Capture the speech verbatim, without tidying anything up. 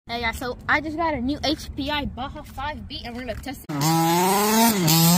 Hey guys, so I just got a new H P I Baja five B and we're gonna test it.